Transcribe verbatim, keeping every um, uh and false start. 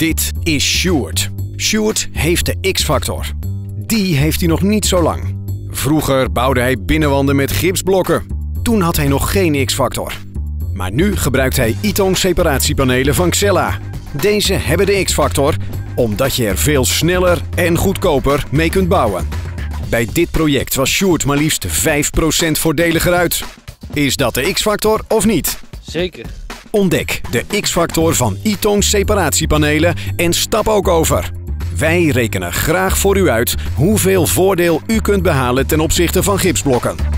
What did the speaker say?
Dit is Sjoerd. Sjoerd heeft de X-factor. Die heeft hij nog niet zo lang. Vroeger bouwde hij binnenwanden met gipsblokken. Toen had hij nog geen X-factor. Maar nu gebruikt hij Ytong separatiepanelen van Xella. Deze hebben de X-factor omdat je er veel sneller en goedkoper mee kunt bouwen. Bij dit project was Sjoerd maar liefst vijf procent voordeliger uit. Is dat de X-factor of niet? Zeker. Ontdek de X-factor van Ytong separatiepanelen en stap ook over. Wij rekenen graag voor u uit hoeveel voordeel u kunt behalen ten opzichte van gipsblokken.